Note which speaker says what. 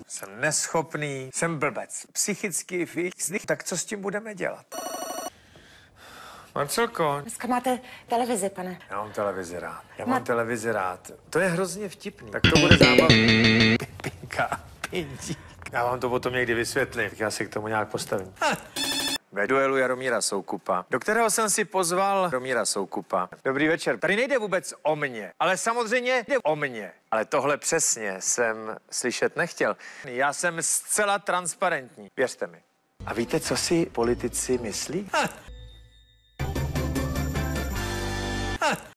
Speaker 1: Jsem neschopný, jsem blbec, psychicky fixný. Tak co s tím budeme dělat? Marcelko.
Speaker 2: Dneska máte televizi, pane.
Speaker 1: Já mám televizi rád. Já mám televizi rád. To je hrozně vtipný. Tak to bude zábavný. Pinka, Pintík. Já vám to potom někdy vysvětlím. Já se k tomu nějak postavím. Ve duelu Jaromíra Soukupa, do kterého jsem si pozval Jaromíra Soukupa. Dobrý večer. Tady nejde vůbec o mě, ale samozřejmě jde o mě. Ale tohle přesně jsem slyšet nechtěl. Já jsem zcela transparentní. Věřte mi. A víte, co si politici myslí?